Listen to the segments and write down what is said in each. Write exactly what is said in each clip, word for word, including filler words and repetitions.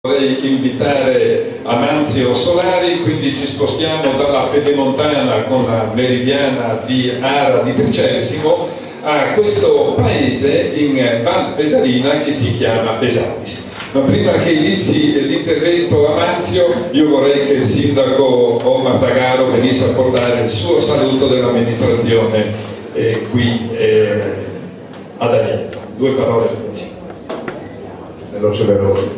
Vorrei invitare Amanzio Solari, quindi ci spostiamo dalla pedemontana con la meridiana di Ara di Tricesimo a questo paese in Val Pesarina che si chiama Pesaris. Ma prima che inizi l'intervento Amanzio, io vorrei che il sindaco Omar Tagaro venisse a portare il suo saluto dell'amministrazione eh, qui eh, ad Aiello. Due parole. Veloce veloce.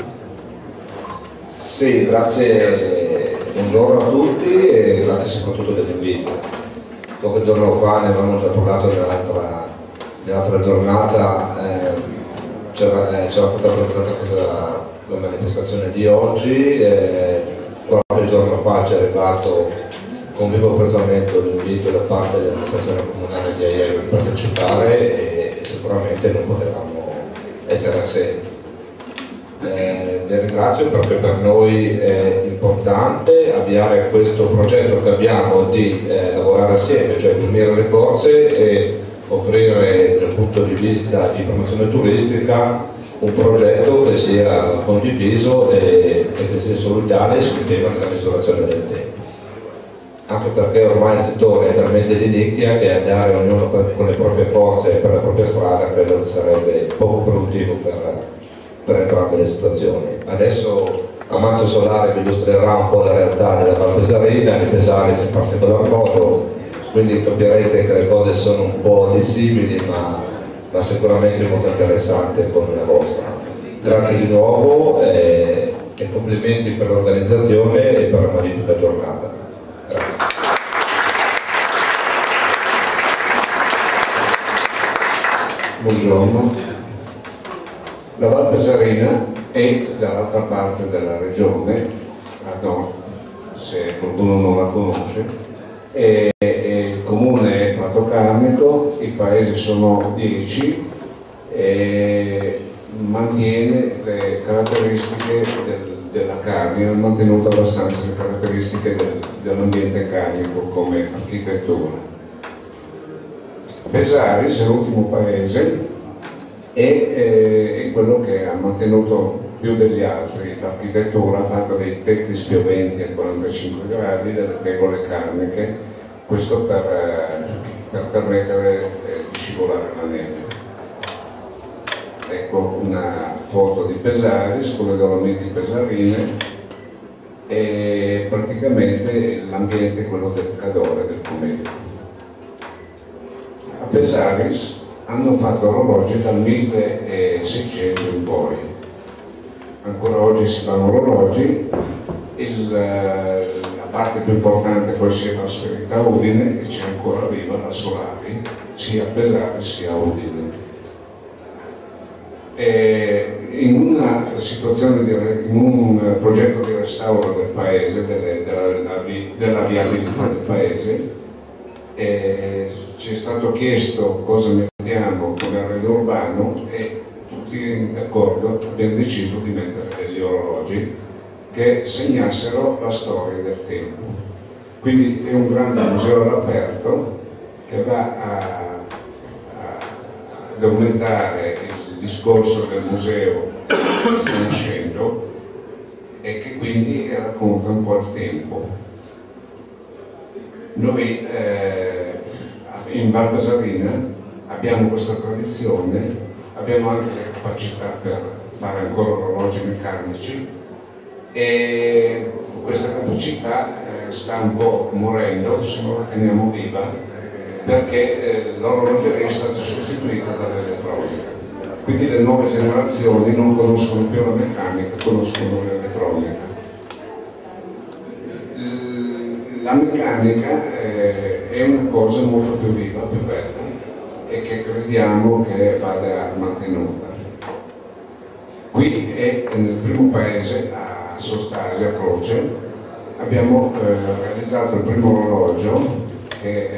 Sì, grazie, buongiorno a tutti e grazie soprattutto dell'invito. Qualche giorno fa ne avevamo già parlato nell'altra, nell'altra giornata, eh, c'era eh, stata presentata la manifestazione di oggi, eh, qualche giorno fa ci è arrivato con vivo apprezzamento l'invito da parte dell'amministrazione comunale di Aiello di partecipare e, e sicuramente non potevamo essere assenti. Eh, vi ringrazio perché per noi è importante avviare questo progetto che abbiamo di eh, lavorare assieme, cioè unire le forze e offrire dal punto di vista di promozione turistica un progetto che sia condiviso e, e che sia solidale sul tema della misurazione del tempo. Anche perché ormai il settore è talmente di nicchia che andare ognuno per, con le proprie forze e per la propria strada credo che sarebbe poco produttivo per per entrambe le situazioni. Adesso Amanzio Solari vi illustrerà un po' la realtà della Val Pesarina, di Pesaris in particolar modo, quindi capirete che le cose sono un po' dissimili ma, ma sicuramente molto interessanti come la vostra. Grazie di nuovo e, e complimenti per l'organizzazione e per la magnifica giornata. Grazie. Buongiorno. La Val Pesarina è dall'altra parte della regione, a nord, se qualcuno non la conosce, è, è il comune è Prato Carnico, i paesi sono dieci e mantiene le caratteristiche del, della Carnia, ha mantenuto abbastanza le caratteristiche del, dell'ambiente carnico come architettura. Pesaris è l'ultimo paese e è quello che ha mantenuto più degli altri l'architettura fatta dei tetti spioventi a quarantacinque gradi, delle tegole carniche, questo per, per permettere di scivolare la neve. Ecco una foto di Pesaris con le Dolomiti Pesarine e praticamente l'ambiente è quello del Cadore, del Pomeriggio. A Pesaris hanno fatto orologi dal milleseicento in poi. Ancora oggi si fanno orologi, il, la parte più importante poi si è trasferita a Udine e c'è ancora viva la Solari, sia a Pesaris sia a Udine. E in una situazione di, in un progetto di restauro del paese, delle, della, della viabilità del paese, eh, ci è stato chiesto cosa mettiamo come arredo urbano e tutti d'accordo abbiamo deciso di mettere degli orologi che segnassero la storia del tempo. Quindi è un grande museo all'aperto che va a, a, ad aumentare il discorso del museo che sta nascendo e che quindi racconta un po' il tempo. Noi eh, in Val Pesarina abbiamo questa tradizione, abbiamo anche le capacità per fare ancora orologi meccanici e questa capacità eh, sta un po' morendo se non la teniamo viva perché eh, l'orologeria è stata sostituita dall'elettronica. Quindi le nuove generazioni non conoscono più la meccanica, conoscono l'elettronica. La meccanica eh, è una cosa molto più viva, più bella e che crediamo che vada mantenuta. Qui è nel primo paese, a Sostasia, a Croce, abbiamo eh, realizzato il primo orologio che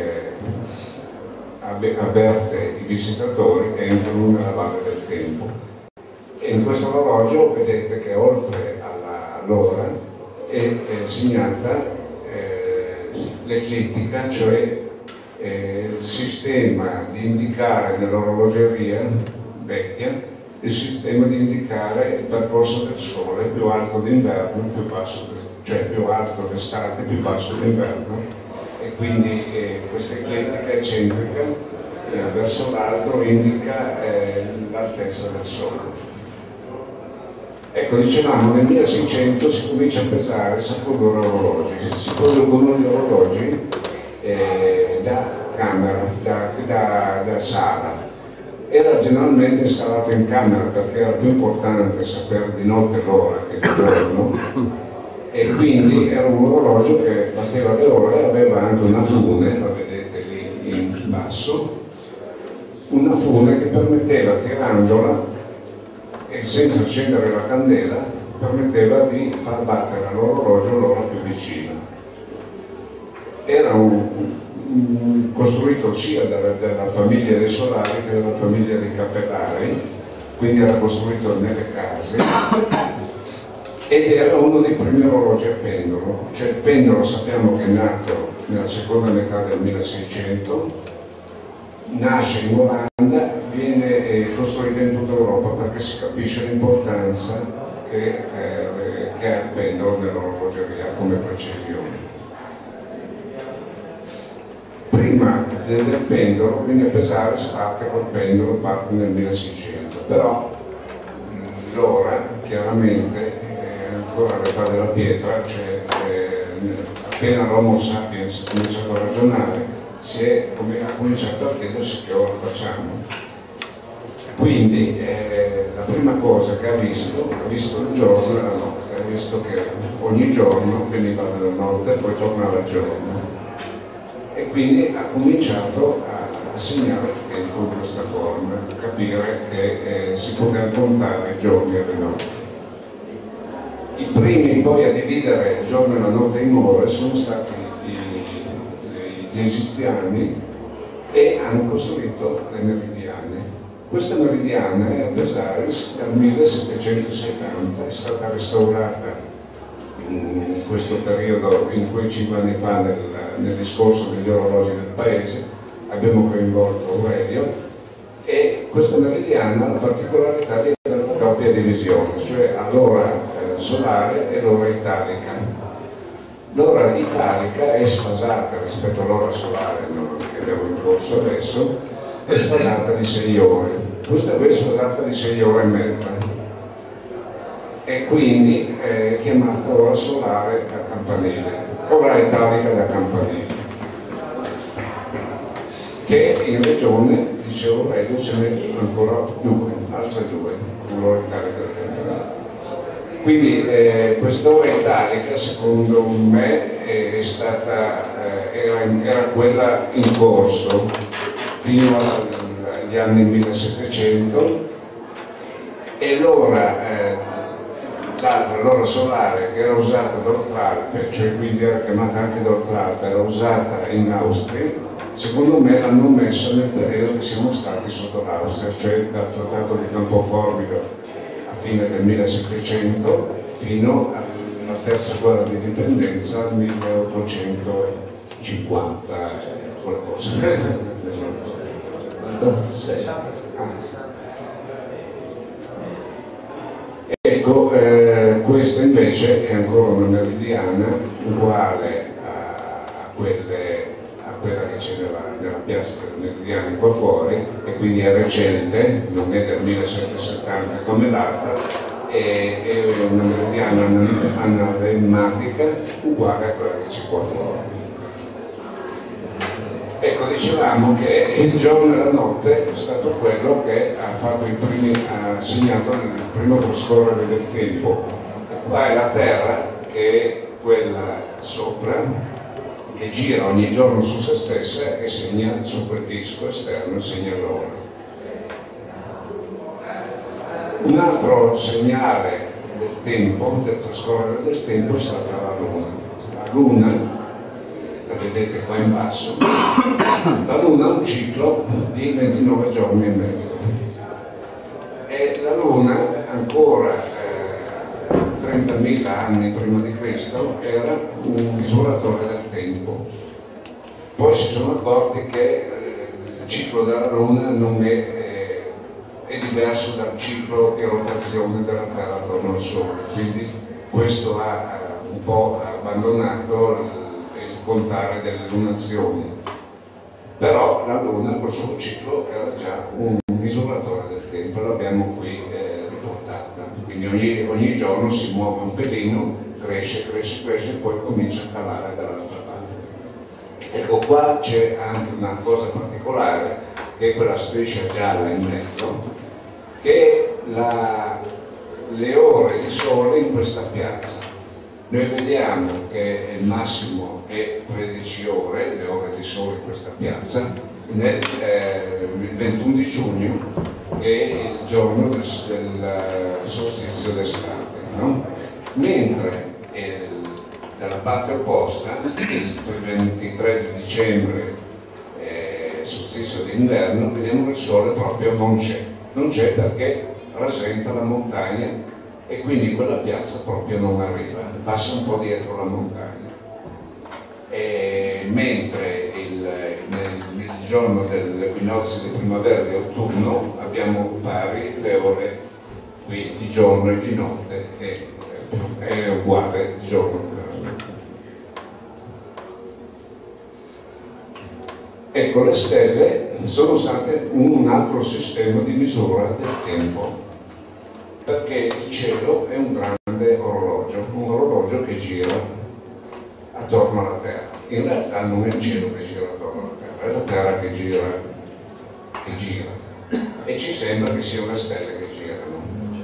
eh, avverte i visitatori che entrano nella Valle del Tempo. E in questo orologio vedete che oltre all'ora è, è segnata l'eclittica, cioè eh, il sistema di indicare nell'orologeria vecchia il sistema di indicare il percorso del Sole, più alto d'inverno, più basso, cioè più alto d'estate, più basso d'inverno, e quindi eh, questa eclettica eccentrica eh, verso l'alto indica eh, l'altezza del Sole. Ecco, dicevamo nel milleseicento si comincia a pesare, si producono orologi, si producono gli orologi eh, da camera, da, da, da sala. Era generalmente installato in camera perché era più importante sapere di notte l'ora che di giorno, e quindi era un orologio che batteva le ore, aveva anche una fune, la vedete lì in basso, una fune che permetteva, tirandola e senza accendere la candela, permetteva di far battere all'orologio l'ora più vicina. Era un, un, costruito sia dalla, dalla famiglia dei solari che dalla famiglia dei capellari, quindi era costruito nelle case, ed era uno dei primi orologi a pendolo. Cioè il pendolo sappiamo che è nato nella seconda metà del milleseicento, nasce in Olanda, viene eh, costruito in tutta Europa perché si capisce l'importanza che, eh, che ha il pendolo nell'orologeria come precisione. Prima del pendolo, quindi a pesare si parte col pendolo, parte nel milleseicento, però l'ora chiaramente è ancora all'età della pietra, cioè eh, appena l'Homo sapiens ha cominciato a ragionare, si è ha cominciato a chiedersi che ora facciamo. Quindi eh, la prima cosa che ha visto, ha visto il giorno e la notte, ha visto che ogni giorno veniva dalla notte e poi tornava il giorno, e quindi ha cominciato a, a segnare il tempo in questa forma, a capire che eh, si poteva contare i giorni e le notti. I primi poi a dividere il giorno e la notte in ore sono stati gli egiziani, e hanno costruito le meridiane. Questa meridiana è a pesare dal millesettecentosettanta, è stata restaurata in questo periodo, in quei cinque anni fa, nel, nel discorso degli orologi del paese. Abbiamo coinvolto Aurelio, e questa meridiana ha la particolarità di avere una doppia divisione, cioè l'ora eh, solare e l'ora italica. L'ora italica è sfasata rispetto all'ora solare, no, che abbiamo in corso adesso, è sfasata di sei ore. Questa qui è sfasata di sei ore e mezza, e quindi è chiamata ora solare da campanile, ora italica da campanile, che in regione, dicevo Aurelio, ce n'è ancora due, altre due, l'ora italica da campanile. Quindi eh, quest'ora italica, secondo me, è stata, eh, era, era quella in corso fino agli anni millesettecento, e l'ora, eh, l'altra, l'ora solare, che era usata d'Ortralpe, cioè quindi era chiamata anche d'Ortralpe, era usata in Austria, secondo me l'hanno messa nel periodo che siamo stati sotto l'Austria, cioè dal Trattato di Campoformido fine del millesettecento fino alla terza guerra di indipendenza al milleottocentocinquanta, qualcosa. Ecco, eh, questa invece è ancora una meridiana uguale a, a, quelle, a quella che c'è nella, nella piazza delle Meridiane qua fuori, e quindi è recente, non è del millesettecentosettanta come l'altra, è, è una meridiana analemmatica uguale a quella che c'è qua fuori. Ecco, dicevamo che il giorno e la notte è stato quello che ha, fatto i primi, ha segnato il primo trascorrere del tempo. Qua è la Terra, che è quella sopra, che gira ogni giorno su se stessa e segna su quel disco esterno, segna l'ora. Un altro segnale del tempo, del trascorrere del tempo, è stata la Luna. La Luna, la vedete qua in basso, la Luna ha un ciclo di ventinove giorni e mezzo, e la Luna ancora eh, trentamila anni prima di Cristo era un misuratore del tempo. Poi si sono accorti che eh, il ciclo della Luna non è, eh, è diverso dal ciclo di rotazione della Terra attorno al Sole, quindi questo ha un po' abbandonato il, il contare delle lunazioni. Però la Luna col suo ciclo era già un misuratore del tempo, l'abbiamo qui eh, riportata. Quindi ogni, ogni giorno si muove un pelino, cresce, cresce, cresce e poi comincia a calare dall'altra parte. Ecco, qua c'è anche una cosa particolare, che è quella striscia gialla in mezzo, che è la, le ore di sole in questa piazza. Noi vediamo che il massimo è tredici ore, le ore di sole in questa piazza, nel eh, il ventuno di giugno, che è il giorno del, del solstizio d'estate, no? Mentre il, dalla parte opposta, il ventitré di dicembre, eh, solstizio d'inverno, vediamo che il sole proprio non c'è. Non c'è perché rasenta la montagna e quindi quella piazza proprio non arriva, passa un po' dietro la montagna. E mentre il, nel, il giorno dell'equinozio di primavera e di autunno abbiamo pari le ore qui di giorno e di notte, e è uguale di giorno e di notte. Ecco, le stelle sono state un altro sistema di misura del tempo, perché il cielo è un grande orologio, un orologio che gira attorno alla Terra. In realtà non è il cielo che gira attorno alla Terra, è la Terra che gira, che gira. E ci sembra che siano le stelle che girano.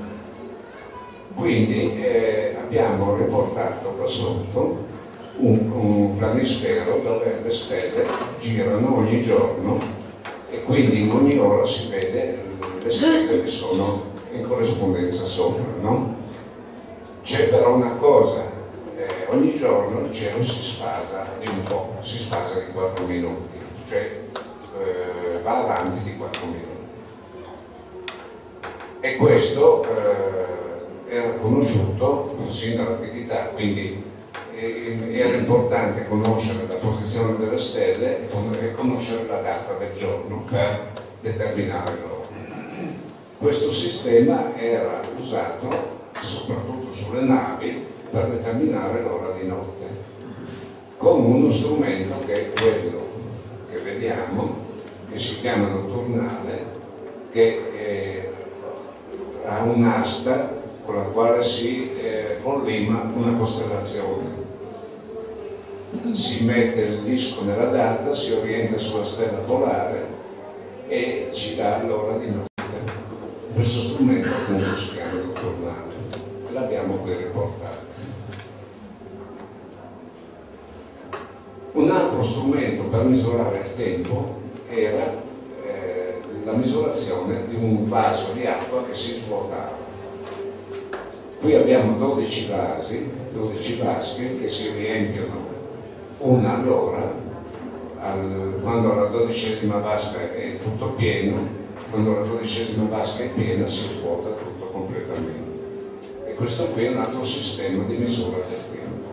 Quindi eh, abbiamo riportato qua sotto un, un planisfero dove le stelle girano ogni giorno e quindi in ogni ora si vede le stelle che sono in corrispondenza sopra, no? C'è però una cosa, eh, ogni giorno il cielo si sfasa di un po', si sfasa di quattro minuti, cioè eh, va avanti di quattro minuti. E questo eh, era conosciuto sin dall'antichità, quindi eh, era importante conoscere la posizione delle stelle e conoscere la data del giorno per determinare l'ora. Questo sistema era usato soprattutto sulle navi per determinare l'ora di notte, con uno strumento che è quello che vediamo, che si chiama noturnale, che eh, ha un'asta con la quale si eh, collima una costellazione. Si mette il disco nella data, si orienta sulla stella polare e ci dà l'ora di notte. Questo strumento appunto si chiama noturnale e l'abbiamo qui riportato. Un altro strumento per misurare il tempo era eh, la misurazione di un vaso di acqua che si svuotava. Qui abbiamo dodici vasi, dodici vasche che si riempiono una all'ora, al, quando la dodicesima vasca è tutto pieno. Quando la dodicesima vasca è piena si svuota tutto completamente. E questo qui è un altro sistema di misura del tempo.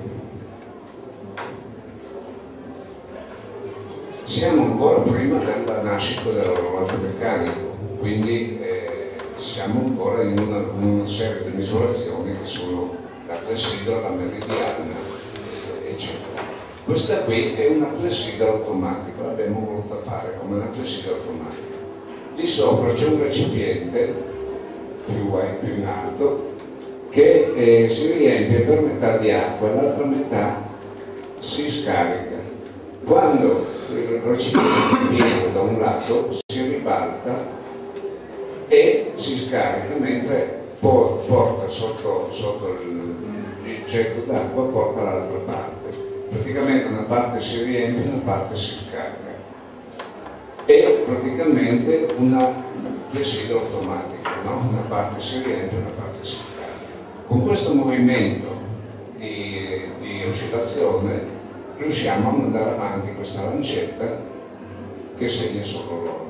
Siamo ancora prima della nascita dell'orologio meccanico, quindi eh, siamo ancora in una, in una serie di misurazioni che sono la clessidra, la meridiana, eccetera. Questa qui è una clessidra automatica, l'abbiamo voluta fare come una clessidra automatica. Di sopra c'è un recipiente più, più in alto che eh, si riempie per metà di acqua e l'altra metà si scarica. Quando il recipiente è pieno da un lato si ribalta e si scarica, mentre porta sotto, sotto il, il getto d'acqua porta l'altra parte. Praticamente una parte si riempie e una parte si scarica. È praticamente una clessidra automatica, no? Una parte si riempie e una parte si scarica. Con questo movimento di, di oscillazione riusciamo a mandare avanti questa lancetta che segna sull'orologio.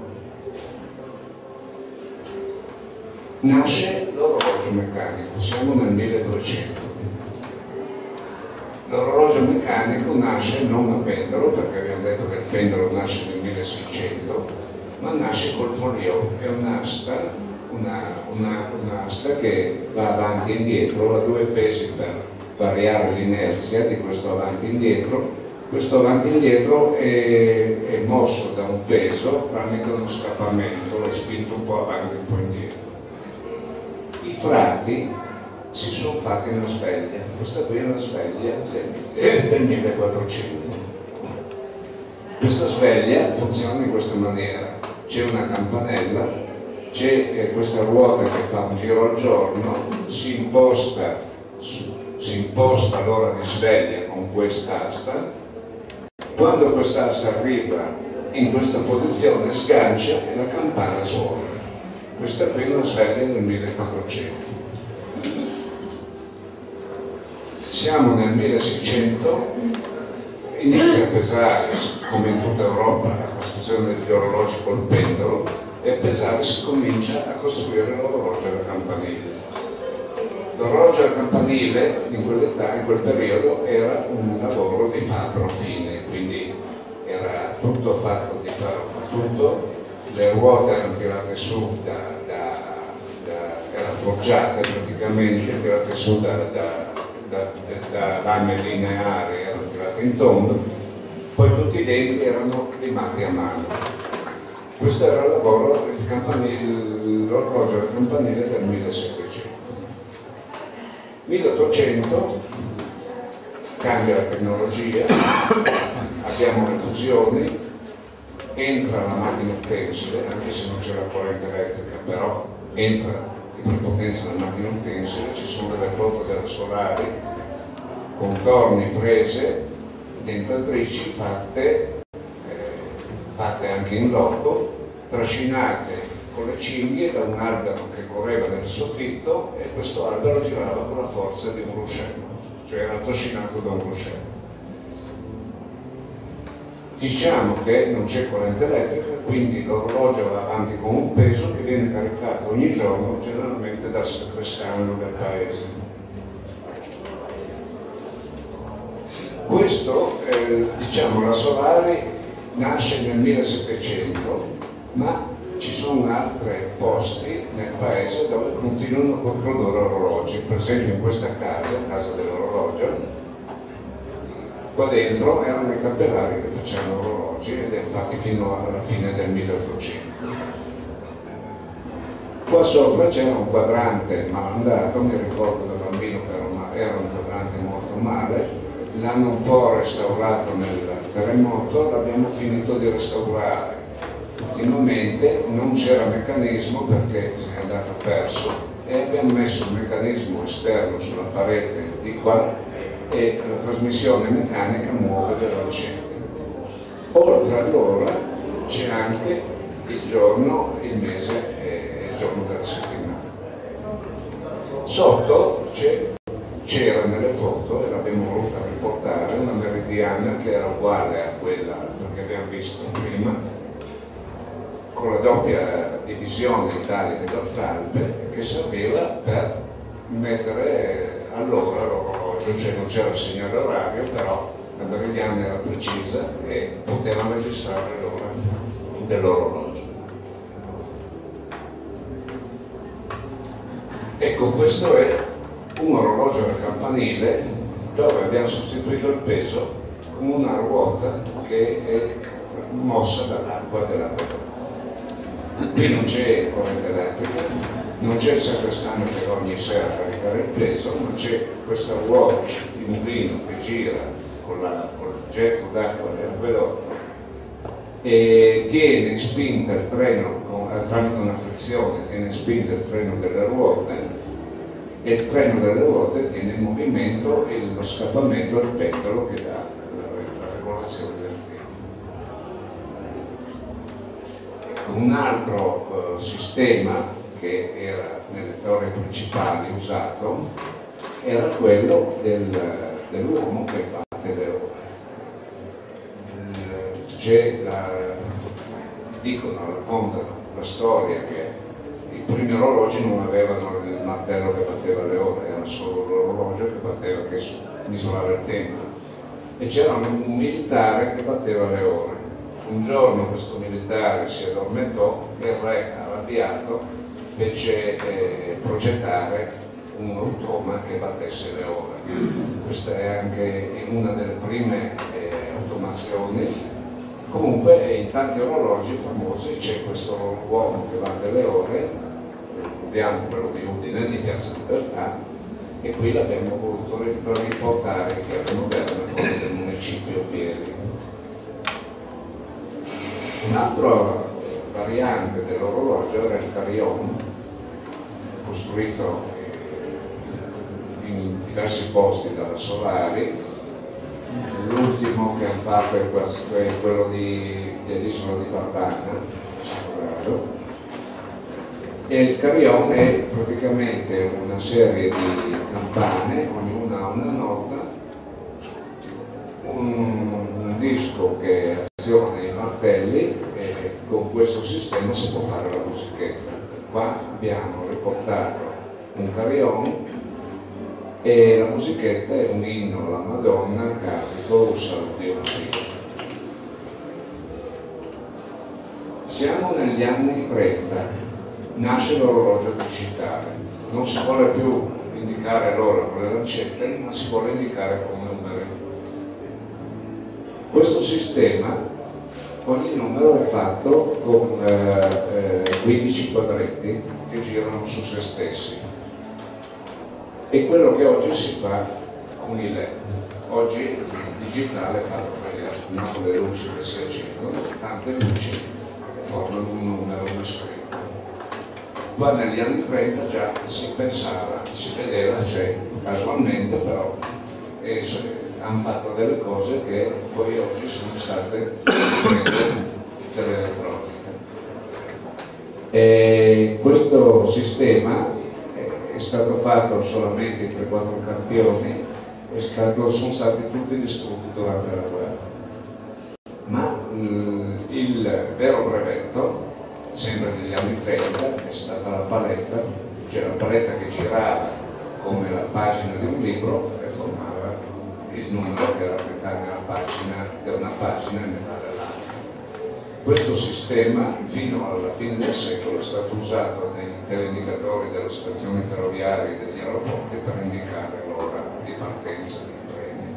Nasce l'orologio meccanico, siamo nel milleduecento. L'orologio meccanico nasce non a pendolo, perché abbiamo detto che il pendolo nasce nel milleseicento, ma nasce col folio, che è un'asta un'asta che va avanti e indietro, ha due pesi per variare l'inerzia di questo avanti e indietro. Questo avanti e indietro è, è mosso da un peso tramite uno scappamento, è spinto un po' avanti e un po' indietro. I frati si sono fatti una sveglia, questa qui è una sveglia del, del millequattrocento. Questa sveglia funziona in questa maniera: c'è una campanella, c'è eh, questa ruota che fa un giro al giorno, si imposta, si imposta l'ora di sveglia con quest'asta. Quando quest'asta arriva in questa posizione sgancia e la campana suona. Questa qui è una sveglia del millequattrocento. Siamo nel milleseicento, inizia a pesare, come in tutta Europa, la costruzione degli orologi col pendolo, e a pesare si comincia a costruire l'orologio da campanile. L'orologio da campanile in quell'età, in quel periodo, era un lavoro di fabbro fine, quindi era tutto fatto di ferro battuto, le ruote erano tirate su da, da, da erano forgiate praticamente, tirate su da, da Da, da lame lineari, erano tirate in tondo, poi tutti i denti erano limati a mano. Questo era il lavoro, l'orologio del campanile del millesettecento. milleottocento cambia la tecnologia, abbiamo le fusioni, entra la macchina utensile, anche se non c'era corrente elettrica, però entra di potenza della macchina utensile, ci sono delle flotte della Solari con torni, frese, dentatrici fatte, eh, fatte anche in loco, trascinate con le cinghie da un albero che correva nel soffitto, e questo albero girava con la forza di un ruscello, cioè era trascinato da un ruscello. Diciamo che non c'è corrente elettrica, quindi l'orologio va avanti con un peso che viene caricato ogni giorno, generalmente dal sacrestano del paese. Questo, eh, diciamo, la Solari nasce nel millesettecento, ma ci sono altri posti nel paese dove continuano a produrre orologi. Per esempio in questa casa, casa dell'orologio, qua dentro erano i cappellari che facevano orologi, ed è infatti fino alla fine del milleottocento. Qua sopra c'era un quadrante malandato, mi ricordo da bambino che era un quadrante molto male, l'hanno un po' restaurato nel terremoto, l'abbiamo finito di restaurare. Ultimamente non c'era meccanismo perché è andato perso, e abbiamo messo un meccanismo esterno sulla parete di qua, e la trasmissione meccanica muove velocemente. Oltre all'ora c'è anche il giorno, il mese e il giorno della settimana. Sotto c'era nelle foto, e l'abbiamo voluta riportare, una meridiana che era uguale a quella che abbiamo visto prima, con la doppia divisione Italia ed Altralpe, che serviva per mettere all'ora l'orologio, cioè non c'era il segnale orario, però la meridiana era precisa e poteva registrare l'ora dell'orologio. Ecco, questo è un orologio da campanile dove abbiamo sostituito il peso con una ruota che è mossa dall'acqua dell'acqua. Qui non c'è corrente elettrica, non c'è il sacrestano che ogni sera caricare il peso, ma c'è questa ruota di mulino che gira con, la, con il getto d'acqua dell'acquedotto e tiene in spinta il treno con, tramite una frizione, tiene in spinta il treno delle ruote, e il treno delle ruote tiene in movimento il, lo scappamento del pendolo che dà la, la regolazione del tempo. Un altro uh, sistema che era nelle torri principali usato era quello del, dell'uomo che batte le ore. C'è la, dicono, raccontano la storia che i primi orologi non avevano il martello che batteva le ore, era solo l'orologio che batteva, che misurava il tempo, e c'era un militare che batteva le ore. Un giorno questo militare si addormentò e il re, arrabbiato, fece eh, progettare un automa che battesse le ore. Questa è anche una delle prime eh, automazioni. Comunque in tanti orologi famosi c'è questo uomo che batte le ore, vediamo quello di Udine, di Piazza Libertà, e qui l'abbiamo voluto riportare che era moderno quello del municipio Pieri. Un'altra variante dell'orologio era il carillon, costruito in diversi posti dalla Solari. L'ultimo che hanno fatto è quello di, dell'isola di Barbana, e il carillon è praticamente una serie di campane, ognuna ha una nota, un, un disco che aziona i martelli, e con questo sistema si può fare la musichetta. Qua abbiamo riportato un carillon e la musichetta è un inno alla Madonna a carico di un figlio. Siamo negli anni trenta, nasce l'orologio digitale, non si vuole più indicare l'ora con le lancette, ma si vuole indicare con numeri. Questo sistema, ogni numero è fatto con eh, eh, quindici quadretti che girano su se stessi. È quello che oggi si fa con i L E D. Oggi il digitale fa con le luci che si accendono, tante luci che formano un numero, una scritta. Qua negli anni trenta già si pensava, si vedeva, cioè, casualmente però, e hanno fatto delle cose che poi oggi sono state prese dall'elettronica. E questo sistema è stato fatto solamente in tre quattro campioni e sono stati tutti distrutti durante la guerra. Ma il vero brevetto, sempre negli anni trenta, è stata la paletta, cioè la paletta che girava come la pagina di un libro e formava il numero che rappresentava la pagina, da una pagina in metà dell'altra. Questo sistema fino alla fine del secolo è stato usato nei teleindicatori delle stazioni ferroviarie e degli aeroporti per indicare l'ora di partenza dei treni.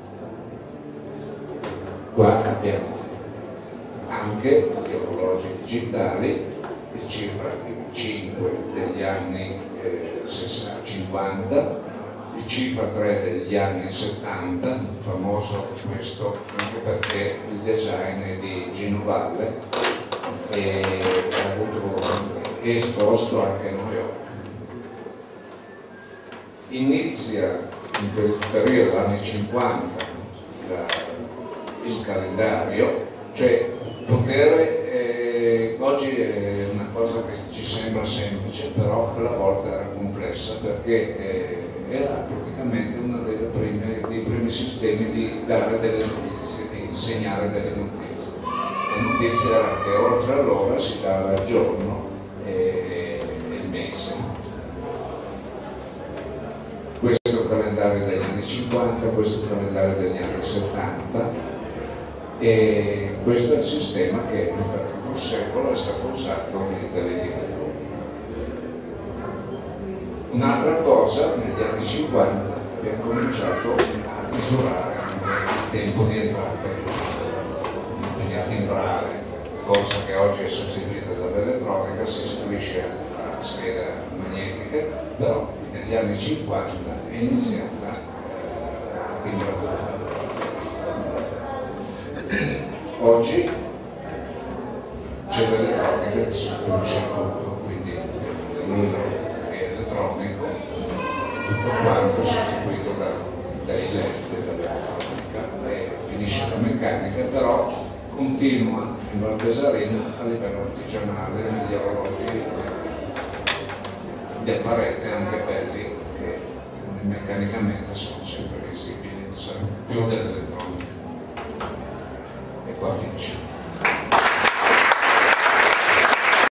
Qua abbiamo anche gli orologi digitali, il cifra cinque degli anni eh, cinquanta, il cifra tre degli anni settanta, famoso questo anche perché il design è di Gino Valle e ha avuto è esposto anche a New York. Inizia in quel periodo, anni cinquanta, la, il calendario, cioè poter, eh, oggi è una cosa che ci sembra semplice, però quella volta era complessa perché eh, era praticamente uno dei primi, dei primi sistemi di dare delle notizie, di insegnare delle notizie. La notizia era che oltre all'ora si dava il giorno e il mese. Questo è il calendario degli anni cinquanta, questo è il calendario degli anni settanta e questo è il sistema che per un secolo è stato usato nei teleindicatori. Un'altra cosa, negli anni cinquanta abbiamo cominciato a misurare il tempo di entrata, quindi a timbrare, cosa che oggi è sostituita dall'elettronica, si istruisce a scheda magnetica, però negli anni cinquanta è iniziata la timbratura. Oggi c'è l'elettronica che sostituisce tutto, quindi il numero elettronico, tutto quanto sostituito da, dai L E D, dall'elettronica, e finisce la meccanica, però continua in Val Pesarino a livello artigianale negli orologi di apparete anche belli che meccanicamente sono sempre visibili, più dell'elettronica. E qua finisce.